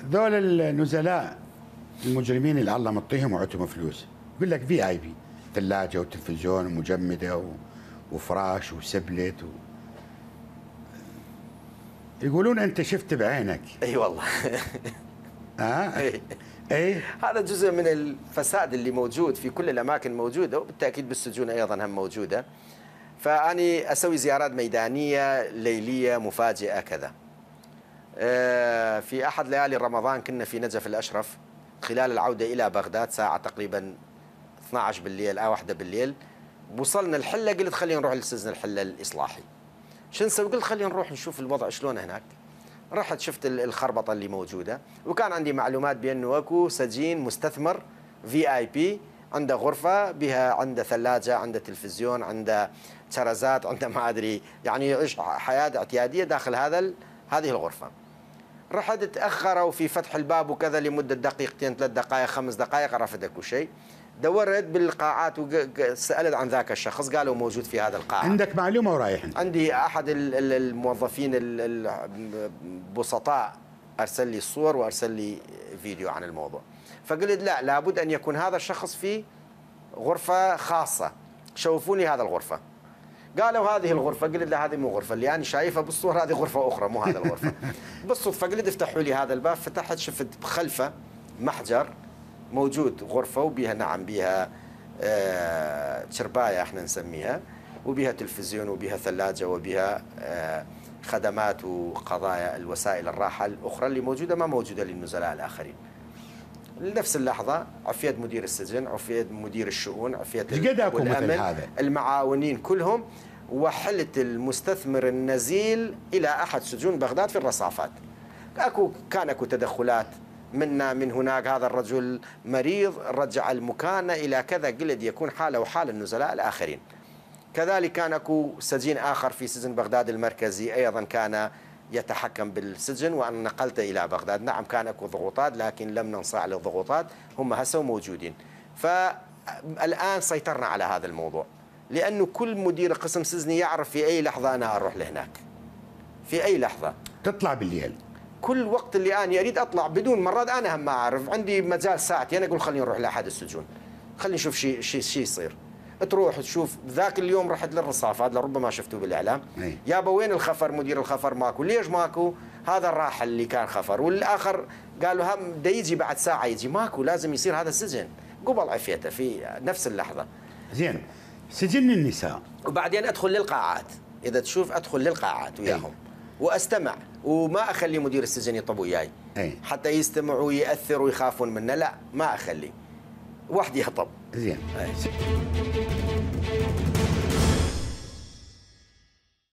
ذول النزلاء المجرمين اللي الله مطيهم وعطهم فلوس، يقول لك في اي بي، ثلاجه وتلفزيون ومجمده وفراش وسبلت يقولون انت شفت بعينك. اي والله. اي هذا جزء من الفساد اللي موجود في كل الاماكن موجوده، وبالتاكيد بالسجون ايضا هم موجوده. فاني اسوي زيارات ميدانيه ليليه مفاجئه كذا. في احد ليالي رمضان كنا في نجف الاشرف، خلال العوده الى بغداد ساعه تقريبا 12 بالليل او 1 بالليل، وصلنا الحله، قلت خلينا نروح لسجن الحله الاصلاحي. شو نسوي؟ قلت خلينا نروح نشوف الوضع شلون هناك. رحت شفت الخربطه اللي موجوده، وكان عندي معلومات بانه اكو سجين مستثمر VIP، عنده غرفه بها، عنده ثلاجه، عنده تلفزيون، عنده ترزات، عنده ما ادري، يعني يعيش حياه اعتياديه داخل هذه الغرفه. رحت تاخروا في فتح الباب وكذا لمده دقيقتين 3 دقائق 5 دقائق، عرفت اكو شيء. دورت بالقاعات وسالت عن ذاك الشخص، قالوا موجود في هذا القاعه. عندك معلومه ورايح؟ عندي احد الموظفين البسطاء ارسل لي الصور وارسل لي فيديو عن الموضوع. فقلت لا، لابد ان يكون هذا الشخص في غرفه خاصه، شوفوني هذا الغرفه. قالوا هذه الغرفه. قلت لا، هذه مو غرفه اللي انا شايفها بالصور، هذه غرفه اخرى مو هذا الغرفه. بالصدفه قلت افتحوا لي هذا الباب، فتحت شفت خلفه محجر موجود غرفه، وبها نعم بها شربايه احنا نسميها، وبها تلفزيون وبها ثلاجه وبها خدمات وقضايا الوسائل الراحه الاخرى اللي موجوده ما موجوده للنزلاء الاخرين. لنفس اللحظه عفيت مدير السجن، عفيت مدير الشؤون، عفيت الامن، المعاونين كلهم، وحلت المستثمر النزيل الى احد سجون بغداد في الرصافات. كان اكو تدخلات منا من هناك، هذا الرجل مريض، رجع المكانة إلى كذا، قلت يكون حاله وحال النزلاء الآخرين. كذلك كان اكو سجين آخر في سجن بغداد المركزي أيضا كان يتحكم بالسجن، وأنا نقلته إلى بغداد. نعم كان اكو ضغوطات، لكن لم ننصاع للضغوطات، هم هسه موجودين. فالآن سيطرنا على هذا الموضوع، لأنه كل مدير قسم سجني يعرف في أي لحظة أنا أروح لهناك، في أي لحظة تطلع بالليل، كل وقت اللي أنا أريد أطلع، بدون مرات أنا هم ما أعرف، عندي مجال ساعتي أنا أقول خلينا نروح لأحد السجون، خلينا نشوف شيء يصير. تروح تشوف. ذاك اليوم رحت للرصافات، لربما شفتوه بالإعلام، يابا وين الخفر؟ مدير الخفر ماكو. ليش ماكو؟ هذا الراحل اللي كان خفر، والآخر قالوا هم دا يجي بعد ساعة، يجي ماكو، لازم يصير هذا السجن. قبل عفيته في نفس اللحظة. زين، سجن النساء. وبعدين أدخل للقاعات، إذا تشوف أدخل للقاعات وياهم واستمع، وما اخلي مدير السجن يطب وياي حتى يستمعوا ويأثروا ويخافون منه، لا ما اخلي، وحدي يطب. زين.